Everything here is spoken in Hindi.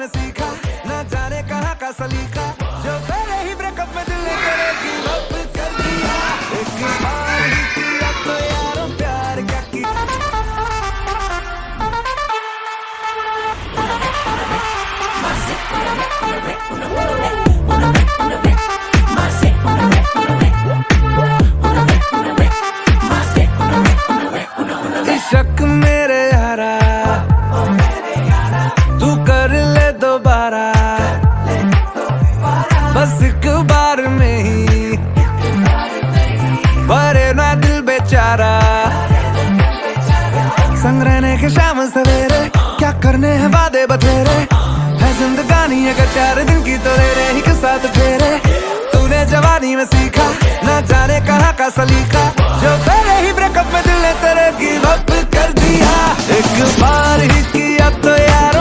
में सीखा, ना जाने कहाँ का सलीका, जो पहले ही ब्रेकअप में दिल ने करे गिव अप कर दिया। एक बार ही किया तो यारो प्यार क्या किया। शक मेरे यारा तू कर ले दोबारा, बस एक बार में ही भरे ना दिल बेचारा। संग रहने के शाम सवेरे, क्या करने हैं वादे बतेरे, है जिंदगानी अगर 4 दिन की तो तेरे ही के साथ फेरे। तूने जवानी में सीखा, ना जाने कहाँ का सलीका, जो पहले ही ब्रेकअप में दिल ने तेरे गिव अप कर दिया। एक बार ही किया तो यार